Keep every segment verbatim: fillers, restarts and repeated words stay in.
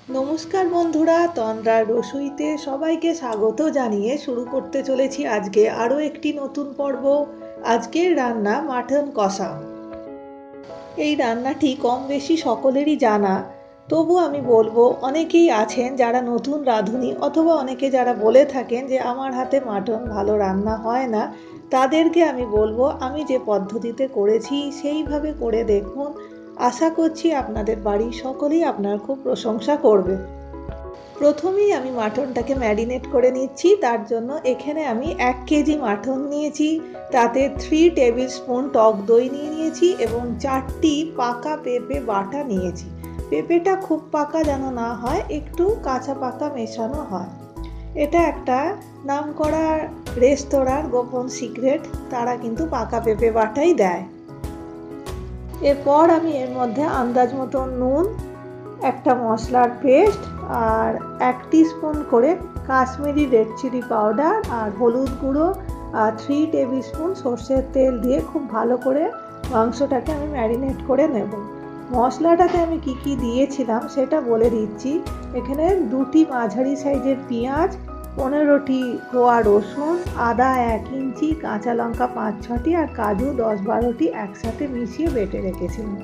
নমস্কার বন্ধুরা, তন্দ্রার রসুইতে সবাইকে স্বাগত জানিয়ে শুরু করতে চলেছি আজকে আরও একটি নতুন পর্ব। আজকের রান্না মাটন কষা। এই রান্নাটি কম বেশি সকলেরই জানা, তবু আমি বলবো অনেকেই আছেন যারা নতুন রাঁধুনি, অথবা অনেকে যারা বলে থাকেন যে আমার হাতে মাটন ভালো রান্না হয় না, তাদেরকে আমি বলবো আমি যে পদ্ধতিতে করেছি সেইভাবে করে দেখুন। আশা করছি আপনাদের বাড়ির সকলেই আপনার খুব প্রশংসা করবে। প্রথমেই আমি মাটনটাকে ম্যারিনেট করে নিচ্ছি। তার জন্য এখানে আমি এক কেজি মাটন নিয়েছি, তাতে থ্রি টেবিল স্পুন টক দই নিয়ে নিয়েছি এবং চারটি পাকা পেঁপে বাটা নিয়েছি। পেঁপেটা খুব পাকা যেন না হয়, একটু কাঁচা পাকা মেশানো হয়। এটা একটা নামকরা রেস্তোরাঁর গোপন সিক্রেট, তারা কিন্তু পাকা পেঁপে বাটাই দেয়। এরপর আমি এর মধ্যে আন্দাজ মতো নুন, একটা মশলার পেস্ট আর এক টিস্পুন করে কাশ্মীরি রেড চিলি পাউডার আর হলুদ গুঁড়ো আর থ্রি টেবিল স্পুন সর্ষের তেল দিয়ে খুব ভালো করে মাংসটাকে আমি ম্যারিনেট করে নেব। মশলাটাতে আমি কি কি দিয়েছিলাম সেটা বলে দিচ্ছি। এখানে দুটি মাঝারি সাইজের পেঁয়াজ, পনেরোটি কোয়া রসুন, আদা এক ইঞ্চি, কাঁচা লঙ্কা পাঁচ ছটি আর কাজু দশ বারোটি একসাথে মিশিয়ে বেটে রেখেছিলাম।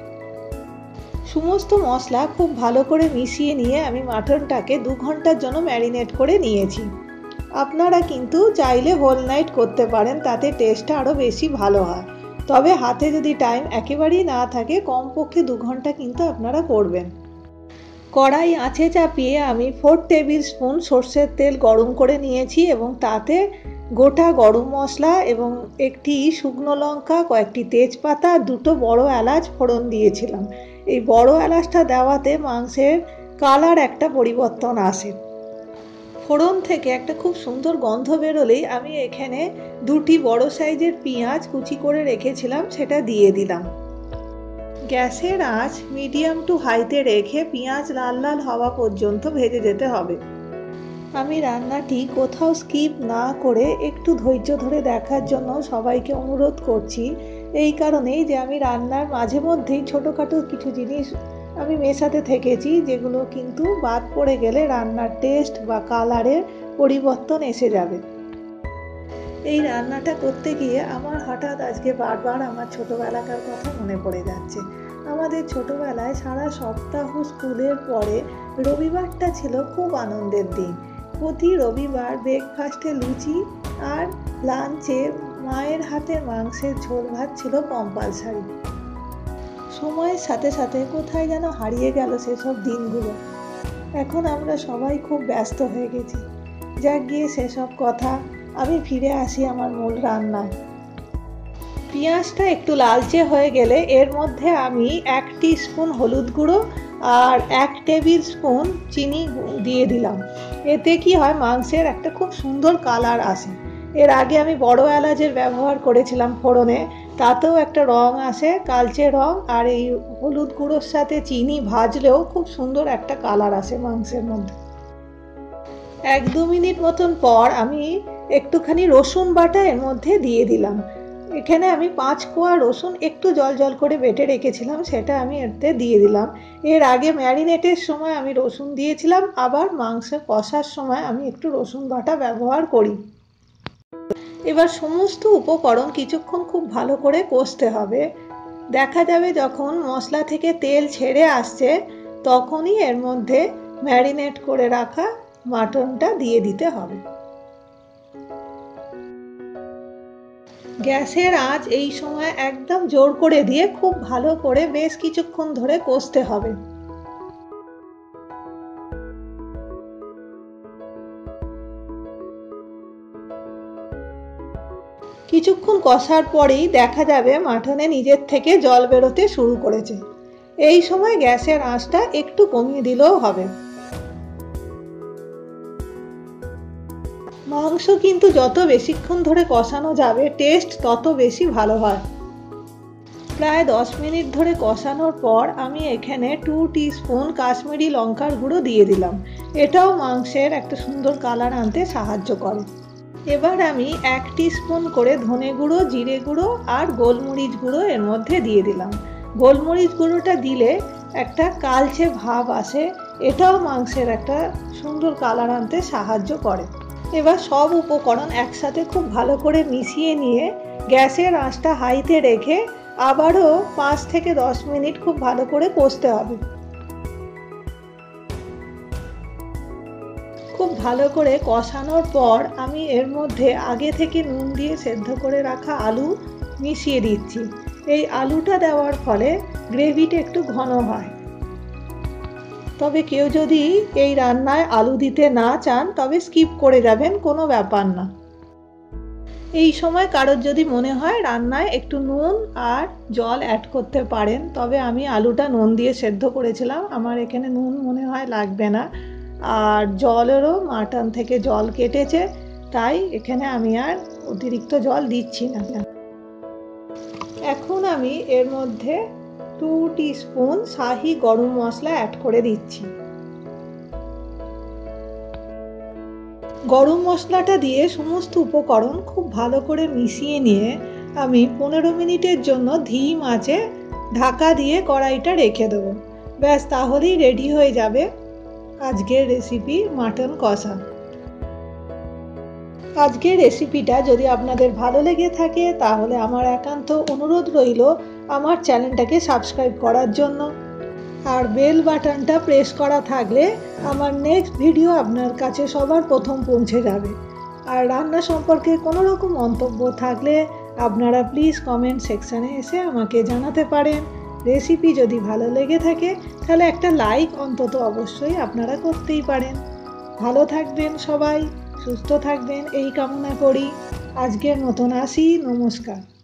সমস্ত মশলা খুব ভালো করে মিশিয়ে নিয়ে আমি মাটনটাকে দু ঘন্টার জন্য ম্যারিনেট করে নিয়েছি। আপনারা কিন্তু চাইলে হোল নাইট করতে পারেন, তাতে টেস্টটা আরও বেশি ভালো হয়। তবে হাতে যদি টাইম একেবারেই না থাকে, কমপক্ষে দু ঘন্টা কিন্তু আপনারা করবেন। কড়াই আঁচে চাপিয়ে আমি ফোর টেবিল স্পুন সর্ষের তেল গরম করে নিয়েছি এবং তাতে গোটা গরম মশলা এবং একটি শুকনো লঙ্কা, কয়েকটি তেজপাতা, দুটো বড় এলাচ ফোড়ন দিয়েছিলাম। এই বড় এলাচটা দেওয়াতে মাংসের কালার একটা পরিবর্তন আসে। ফোড়ন থেকে একটা খুব সুন্দর গন্ধ বেরোলেই আমি এখানে দুটি বড় সাইজের পেঁয়াজ কুচি করে রেখেছিলাম সেটা দিয়ে দিলাম। গ্যাসের আঁচ মিডিয়াম টু হাইতে রেখে পেঁয়াজ লাল লাল হওয়া পর্যন্ত ভেজে যেতে হবে। আমি রান্নাটি কোথাও স্কিপ না করে একটু ধৈর্য ধরে দেখার জন্য সবাইকে অনুরোধ করছি, এই কারণেই যে আমি রান্নার মাঝে মধ্যেই ছোটোখাটো কিছু জিনিস আমি মেশাতে থেকেছি, যেগুলো কিন্তু বাদ পড়ে গেলে রান্নার টেস্ট বা কালারের পরিবর্তন এসে যাবে। এই রান্নাটা করতে গিয়ে আমার হঠাৎ আজকে বারবার আমার ছোটোবেলাকার কথা মনে পড়ে যাচ্ছে। আমাদের ছোটোবেলায় সারা সপ্তাহ স্কুলের পরে রবিবারটা ছিল খুব আনন্দের দিন। প্রতি রবিবার ব্রেকফাস্টে লুচি আর লাঞ্চে মায়ের হাতের মাংসের ঝোল ভাত ছিল কম্পালসারি। সময়ের সাথে সাথে কোথায় যেন হারিয়ে গেল সেসব দিনগুলো। এখন আমরা সবাই খুব ব্যস্ত হয়ে গেছি। যাক গিয়ে সেসব কথা, আমি ফিরে আসি আমার মূল রান্নায়। পেঁয়াজটা একটু লালচে হয়ে গেলে এর মধ্যে আমি এক টিস্পুন হলুদ গুঁড়ো আর এক টেবিল স্পুন চিনি দিয়ে দিলাম। এতে কি হয়, মাংসের একটা খুব সুন্দর কালার আসে। এর আগে আমি বড় এলাচের ব্যবহার করেছিলাম ফোড়নে, তাতেও একটা রং আসে, কালচে রং। আর এই হলুদ গুঁড়োর সাথে চিনি ভাজলেও খুব সুন্দর একটা কালার আসে মাংসের মধ্যে। এক দু মিনিট মতন পর আমি একটুখানি রসুন বাটা এর মধ্যে দিয়ে দিলাম। এখানে আমি পাঁচ কোয়া রসুন একটু জল জল করে বেটে রেখেছিলাম, সেটা আমি এতে দিয়ে দিলাম। এর আগে ম্যারিনেটের সময় আমি রসুন দিয়েছিলাম, আবার মাংস কষার সময় আমি একটু রসুন বাটা ব্যবহার করি। এবার সমস্ত উপকরণ কিছুক্ষণ খুব ভালো করে কষতে হবে। দেখা যাবে যখন মশলা থেকে তেল ছেড়ে আসছে, তখনই এর মধ্যে ম্যারিনেট করে রাখা মাটনটা দিয়ে দিতে হবে। গ্যাসের আঁচ এই সময় একদম জোর করে দিয়ে খুব ভালো করে বেশ কিছুক্ষণ ধরে কষতে হবে। কিছুক্ষণ কষার পরেই দেখা যাবে মাটনে নিজের থেকে জল বেরোতে শুরু করেছে। এই সময় গ্যাসের আঁচটা একটু কমিয়ে দিলেও হবে। মাংস কিন্তু যত বেশিক্ষণ ধরে কষানো যাবে টেস্ট তত বেশি ভালো হয়। প্রায় দশ মিনিট ধরে কষানোর পর আমি এখানে টু টিস্পুন কাশ্মীরি লঙ্কার গুঁড়ো দিয়ে দিলাম। এটাও মাংসের একটা সুন্দর কালার আনতে সাহায্য করে। এবার আমি এক টিস্পুন করে ধনে গুঁড়ো, জিরে গুঁড়ো আর গোলমরিচ গুঁড়ো এর মধ্যে দিয়ে দিলাম। গোলমরিচ গুঁড়োটা দিলে একটা কালচে ভাব আসে, এটাও মাংসের একটা সুন্দর কালার আনতে সাহায্য করে। এবার সব উপকরণ একসাথে খুব ভালো করে মিশিয়ে নিয়ে গ্যাসের আঁচটা হাইতে রেখে আবারও পাঁচ থেকে দশ মিনিট খুব ভালো করে কষতে হবে। খুব ভালো করে কষানোর পর আমি এর মধ্যে আগে থেকে নুন দিয়ে সেদ্ধ করে রাখা আলু মিশিয়ে দিচ্ছি। এই আলুটা দেওয়ার ফলে গ্রেভিটা একটু ঘন হয়। তবে কেউ যদি এই রান্নায় আলু দিতে না চান তবে স্কিপ করে যাবেন, কোনো ব্যাপার না। এই সময় কারোর যদি মনে হয় রান্নায় একটু নুন আর জল অ্যাড করতে পারেন, তবে আমি আলুটা নুন দিয়ে সেদ্ধ করেছিলাম, আমার এখানে নুন মনে হয় লাগবে না। আর জলেরও মাটন থেকে জল কেটেছে, তাই এখানে আমি আর অতিরিক্ত জল দিচ্ছি না। এখন আমি এর মধ্যে টু টিস্পুন শাহি গরম মশলা অ্যাড করে দিচ্ছি। গরম মশলাটা দিয়ে সমস্ত উপকরণ খুব ভালো করে মিশিয়ে নিয়ে আমি পনেরো মিনিটের জন্য ধিম আঁচে ঢাকা দিয়ে কড়াইটা রেখে দেবো। ব্যাস, তাহলেই রেডি হয়ে যাবে আজকের রেসিপি মাটন কষা। আজকের রেসিপিটা যদি আপনাদের ভালো লেগে থাকে তাহলে আমার একান্ত অনুরোধ রইল আমার চ্যানেলটাকে সাবস্ক্রাইব করার জন্য, আর বেল বাটনটা প্রেস করা থাকলে আমার নেক্সট ভিডিও আপনার কাছে সবার প্রথম পৌঁছে যাবে। আর রান্না সম্পর্কে কোনো রকম মন্তব্য থাকলে আপনারা প্লিজ কমেন্ট সেকশানে এসে আমাকে জানাতে পারেন। রেসিপি যদি ভালো লেগে থাকে তাহলে একটা লাইক অন্তত অবশ্যই আপনারা করতেই পারেন। ভালো থাকবেন সবাই, সুস্থ থাকবেন এই কামনা করি। আজকের মতন আসি, নমস্কার।